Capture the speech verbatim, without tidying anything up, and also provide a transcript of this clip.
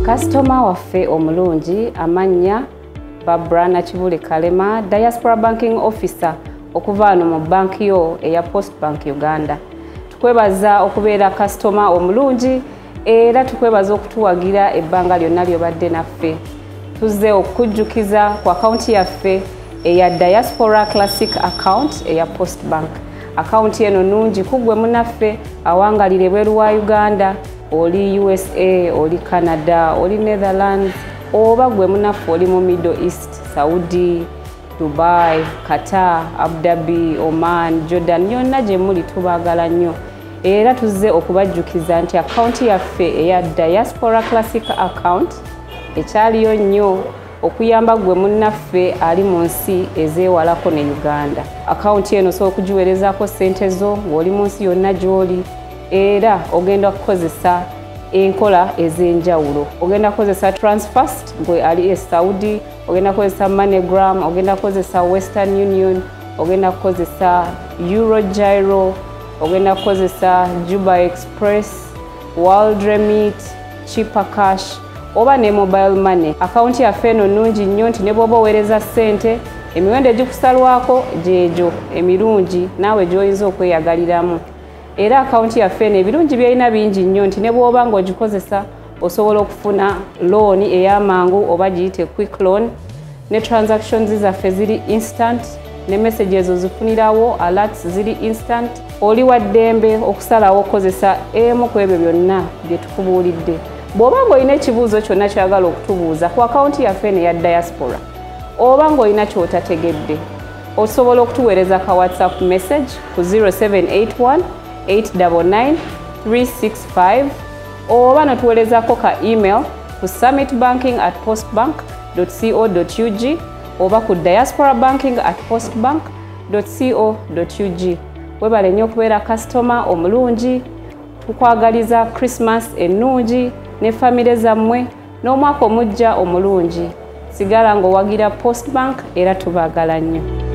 Customer waffe omulungi amanya Babrana Kibule Kalema, Diaspora Banking Officer okuva ano mu banki yo eya PostBank Uganda. Tukwebaza okubeera customer omulungi era tukwebaza okutuwagira ebbanga lyonna lyobadde naffe. Tuzze okujjukiza ku account yaffe eya Diaspora Classic Account eya PostBank. Account eno nungi kugwe munaffe awangalire bweru wa Uganda, oli U S A, oli Canada, oli Netherlands, oba gwe munaffe oli mu Middle East, Saudi, Dubai, Qatar, Abu Dhabi, Oman, Jordan, yonna gye muli tubaagala nnyo. Era tuzze okubajjukiza nti account yaffe eya Diaspora Classic Account ekyaliyo nnyo okuyamba gwe munnaffe ali mu nsi ezeewalako ne Uganda. Account eno so okugiweerezaako ssente zo ng'oli mu nsi yonna gy'oli era ogenda kukozesa enkola ez'enjawulo. Ogenda kukozesa TRANSFAST gwe ali e Saudi, ogenda kukozesa MoneyGram, ogenda kukozesa Western Union, ogenda kukozesa Eurogiro, ogenda kukozesa Juba Express, World Remit, Cheaper Cash oba ne mobile money. Account yaffe eno nnungi nnyo nti ne bw'oba oweereza ssente emiwendo egikusalwako gyegyo emirungi naawe gy'oyinza okweyagaliramu. Era account yaffe eno ebirungi by'erina bingi nnyo nti ne bw'oba ng'ogikozesa osobola okufuna loan ey'amangu oba giyite quick loan, ne transactions zaffe ziri instant, ne messages ozifunirawo alerts ziri instant. Oli wa ddembe okusalawo okukozesa emu ku ebyo byonna bye tukubuulidde. Bw'oba ng'olina ekibuuzo kyonna ky'oyagala okutubuuza ku account yaffe eno eya Diaspora oba ng'olina ky'otategedde osobola okutuweereza ka WhatsApp message ku zero seven eight one eight nine nine three six five oba notuweerezaako ka email ku summitbanking at postbank dot co dot u g oba ku diasporabanking at postbank dot co dot u g. Webale nnyo okubeera customer omulungi, tukwagaliza Christmas ennungi ne famire zammwe n'omwaka omujja omulungi. Sigala ng'owagira PostBank era tubaagala nnyo.